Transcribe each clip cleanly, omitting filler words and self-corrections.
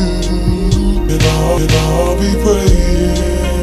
and I'll be praying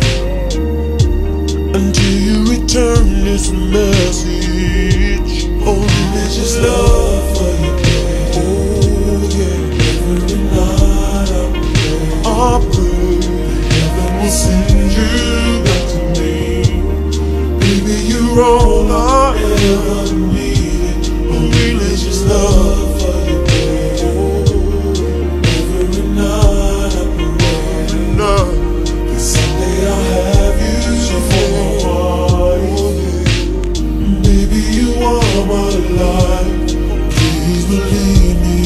until you return this message. Oh, religious love for you, baby. Oh yeah, every night I pray heaven will send you back to me. Baby, you're all I ever needed. Oh, religious love for you, baby. Every night I pray, 'cause someday I'll have you for my wife. Baby, you are my life. Please believe me.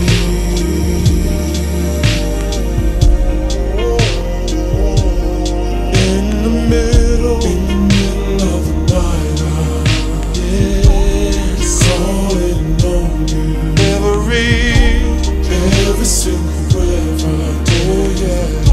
In the middle of the night, calling on you. Every single breath I do, yeah.